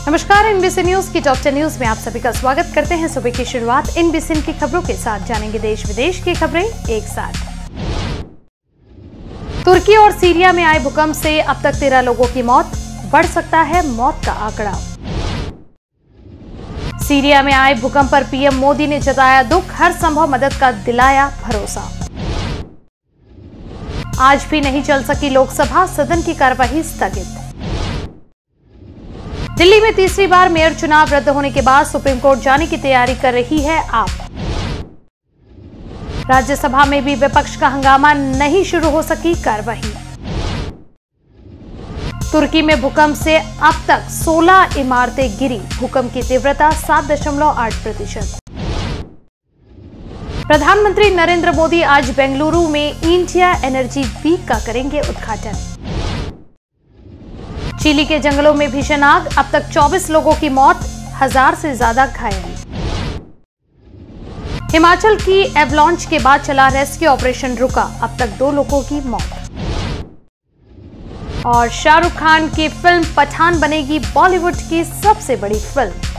नमस्कार, NBC news की top 10 news में आप सभी का स्वागत करते हैं। सुबह की शुरुआत एनबीसी की खबरों के साथ जानेंगे देश विदेश की खबरें एक साथ। तुर्की और सीरिया में आए भूकंप से अब तक 13 लोगों की मौत, बढ़ सकता है मौत का आंकड़ा। सीरिया में आए भूकंप पर पीएम मोदी ने जताया दुख, हर संभव मदद का दिलाया भरोसा। आज भी नहीं चल सकी लोकसभा, सदन की कार्यवाही स्थगित। दिल्ली में तीसरी बार मेयर चुनाव रद्द होने के बाद सुप्रीम कोर्ट जाने की तैयारी कर रही है आप। राज्यसभा में भी विपक्ष का हंगामा, नहीं शुरू हो सकी कार्यवाही। तुर्की में भूकंप से अब तक 16 इमारतें गिरी, भूकंप की तीव्रता 7.8%। प्रधानमंत्री नरेंद्र मोदी आज बेंगलुरु में इंडिया एनर्जी वीक का करेंगे उद्घाटन। चिली के जंगलों में भीषण आग, अब तक 24 लोगों की मौत, 1000 से ज्यादा घायल। हिमाचल की एवलांच के बाद चला रेस्क्यू ऑपरेशन रुका, अब तक 2 लोगों की मौत। और शाहरुख खान की फिल्म पठान बनेगी बॉलीवुड की सबसे बड़ी फिल्म।